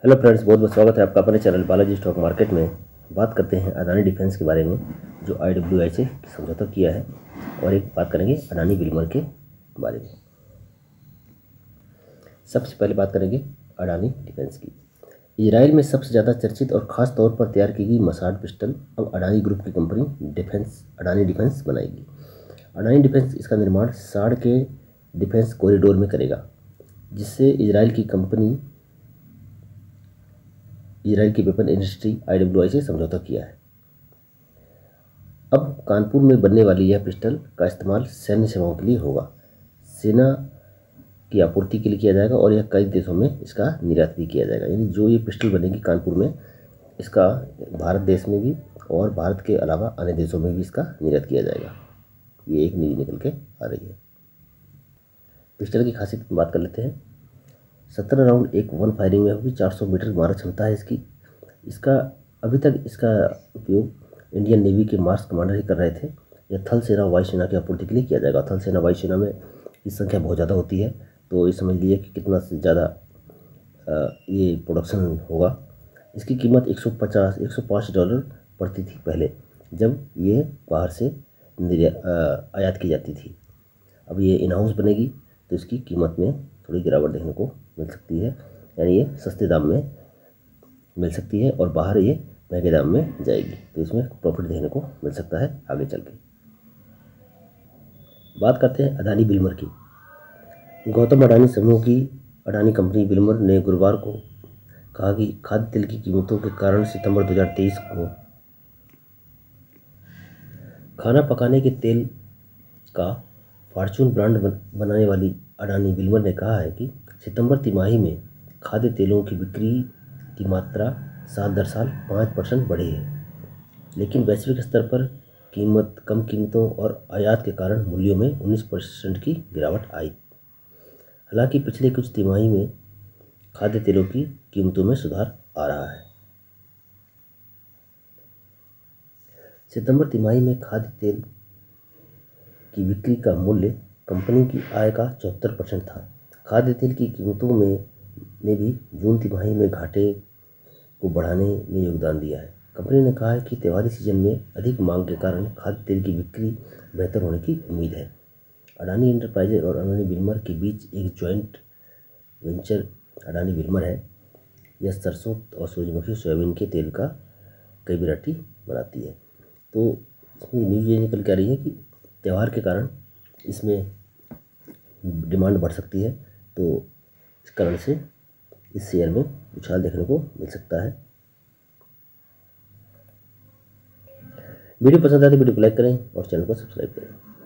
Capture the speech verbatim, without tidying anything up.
Hello friends, बहुत बहुत स्वागत है आपका अपने चैनल बालाजी स्टॉक मार्केट में। बात करते हैं अडानी डिफेंस के बारे में, जो आई डब्ल्यू आई से समझौता किया है, और एक बात करेंगे अडानी विल्मर के बारे में। सबसे पहले बात करेंगे अडानी डिफेंस की। इजराइल में सबसे ज़्यादा चर्चित और ख़ास तौर पर तैयार की गई मसाड पिस्टल अब अडानी ग्रुप की कंपनी डिफेंस अडानी डिफेंस बनाएगी। अडानी डिफेंस इसका निर्माण साड़ के डिफेंस कॉरिडोर में करेगा, जिससे इजराइल की कंपनी इजराइल की weapon industry I W I से समझौता किया है। अब कानपुर में बनने वाली यह पिस्टल का इस्तेमाल सैन्य सेवाओं के लिए होगा, सेना की आपूर्ति के लिए किया जाएगा, और यह कई देशों में इसका निर्यात भी किया जाएगा। यानी जो ये पिस्टल बनेगी कानपुर में, इसका भारत देश में भी और भारत के अलावा अन्य देशों में भी इसका निर्यात किया जाएगा। ये एक न्यूज़ निकल के आ रही है। पिस्टल की खासियत की बात कर लेते हैं। सत्रह राउंड एक वन फायरिंग में होगी, चार सौ मीटर मारक क्षमता है इसकी। इसका अभी तक इसका उपयोग इंडियन नेवी के मार्स कमांडर ही कर रहे थे। यह थल सेना वायुसेना की आपूर्ति के लिए किया जाएगा। थल सेना वायुसेना में की संख्या बहुत ज़्यादा होती है, तो ये समझ लीजिए कि कितना ज़्यादा ये प्रोडक्शन होगा। इसकी कीमत एक सौ पचास एक सौ पाँच डॉलर पड़ती थी पहले, जब ये बाहर से आयात की जाती थी। अब ये इन हाउस बनेगी तो इसकी कीमत में थोड़ी गिरावट देखने को मिल सकती है, यानी ये सस्ते दाम में मिल सकती है और बाहर ये महंगे दाम में जाएगी, तो इसमें प्रॉफिट देखने को मिल सकता है आगे चल के। बात करते हैं अडानी विल्मर की। गौतम अडानी समूह की अडानी कंपनी विल्मर ने गुरुवार को कहा कि खाद्य तेल की कीमतों के कारण सितंबर दो हज़ार तेईस को खाना पकाने के तेल का फॉर्चून ब्रांड बनाने वाली अडानी विल्मर ने कहा है कि सितंबर तिमाही में खाद्य तेलों की बिक्री की मात्रा साल दर साल पाँच परसेंट बढ़ी है, लेकिन वैश्विक स्तर पर कीमत कम कीमतों और आयात के कारण मूल्यों में उन्नीस परसेंट की गिरावट आई। हालांकि पिछले कुछ तिमाही में खाद्य तेलों की कीमतों में सुधार आ रहा है। सितंबर तिमाही में खाद्य तेल की बिक्री का मूल्य कंपनी की आय का चौहत्तर परसेंट था। खाद्य तेल की कीमतों में ने भी जून तिमाही में घाटे को बढ़ाने में योगदान दिया है। कंपनी ने कहा है कि त्योहारी सीजन में अधिक मांग के कारण खाद्य तेल की बिक्री बेहतर होने की उम्मीद है। अडानी एंटरप्राइजेज और अडानी विल्मर के बीच एक जॉइंट वेंचर अडानी विल्मर है। यह सरसों और सूरजमुखी सोयाबीन के तेल का कई वैरायटी बनाती है। तो इसमें न्यूज़ ये निकल के आ रही है कि त्यौहार के कारण इसमें डिमांड बढ़ सकती है, तो इस कारण से इस शेयर में उछाल देखने को मिल सकता है। वीडियो पसंद आए तो वीडियो को लाइक करें और चैनल को सब्सक्राइब करें।